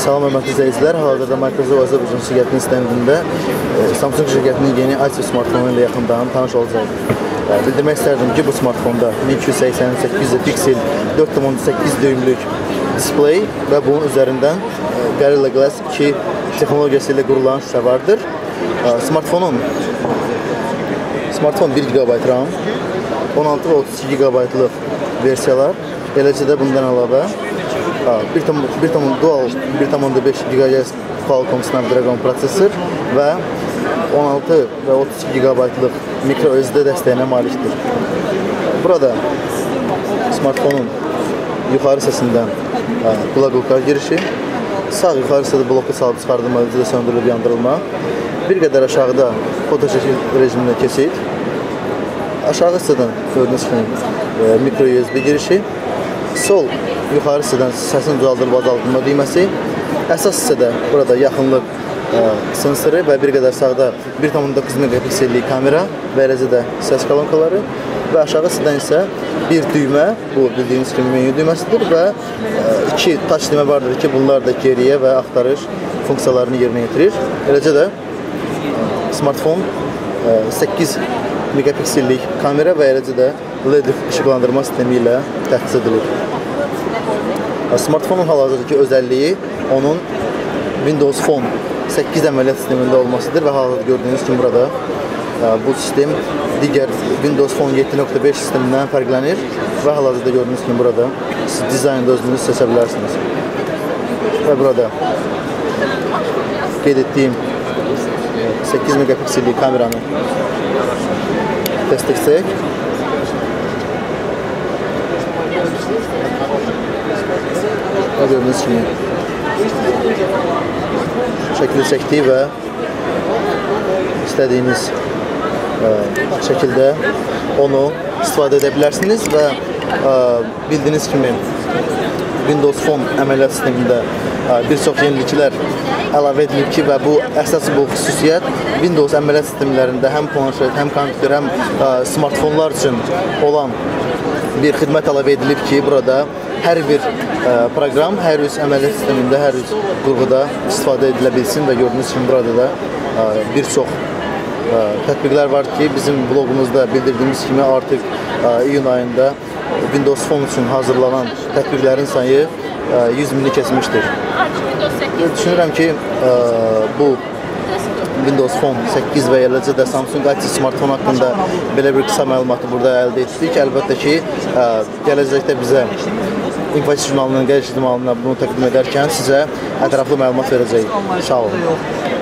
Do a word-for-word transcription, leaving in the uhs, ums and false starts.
Salam hörmətli izləyicilər, hal-hazırda Microsoft Azərbaycan şirkətinin stendində Samsung şirkətinin yeni A C smartfonu ilə yaxından tanış olacaq. Bildirmək istərdim ki, bu smartfonda min iki yüz səksən səkkiz piksel dörd nöqtə səkkiz düymlük displey və bunun üzərindən Gorilla Glass iki texnologiyası ilə qurulan şüşə vardır. Smartfonun Smartfon bir gigabayt RAM, on altı və otuz iki gigabaytlıq versiyalar, eləcə də bundan əlavə bir dual bir nöqtə beş gigahertz Qualcomm Snapdragon prosesor və on altı və otuz iki gigabaytlıq micro S D dəstəyinə malikdir. Burada smartfonun yuxarı hissəsindən qulaqlıqlar girişi, sağ yuxarı hissədə blokda salıb çıxardılma, özü də söndürülüb yandırılma, bir qədər aşağıda foto çəkim rejiminə keçid, aşağı hissədən gördüyünüz kimi micro U S B girişi, sol yuxarı hissədən səsin ucaldılıb azaldılma düyməsi, əsas hissədə burada yaxınlıq sensoru və bir qədər sağda bir nöqtə doqquz megapiksellik kamera və eləcə də səs kolonkaları və aşağı hissədən isə bir düymə, bu bildiyiniz kimi menyu düyməsidir və iki touch düymə vardır ki, bunlar da geriyə və axtarış funksiyalarını yerinə yetirir. Eləcə də smartfon səkkiz megapiksellik kamera və eləcə də L E D işıqlandırma sistemi ilə təchiz edilir. Smartfonun hal-hazırdakı özəlliyi onun Windows Phone səkkiz əməliyyat sistemində olmasıdır və hal-hazırda gördüyünüz kimi burada bu sistem digər Windows Phone yeddi nöqtə beş sistemindən fərqlənir və hal-hazırda gördüyünüz kimi burada siz dizaynda özünüz seçə bilərsiniz. Və burada qeyd etdiyim səkkiz megapiksellik kameranı test etsək, və gördüyünüz kimi şəkili çəkdi və istədiyiniz şəkildə onu istifadə edə bilərsiniz və bildiyiniz kimi Windows Phone əməliyyat sistemində bir çox yeniliklər əlavə edilib ki, və bu əsas bu xüsusiyyət Windows əməliyyat sistemlərində həm planşet, həm kompüter, həm smartfonlar üçün olan bir xidmət əlavə edilib ki, burada hər bir proqram, hər üç əməliyyat sistemində, hər üç qurğuda istifadə edilə bilsin və gördüyünüz kimi burada da bir çox tətbiqlər var ki, bizim bloqumuzda bildirdiyimiz kimi artıq iyun ayında Windows Phone üçün hazırlanan tətbiqlərin sayı yüz mini keçmişdir. Düşünürəm ki, bu Windows Phone səkkiz və eləcə də Samsung A C smartfon haqqında belə bir qısa məlumatı burada əldə etdik. Əlbəttə ki, gələcəkdə bizə İnfosis jurnalının qəşəng malına bunu təqdim edərkən sizə ətraflı məlumat verəcəyik. Sağ olun.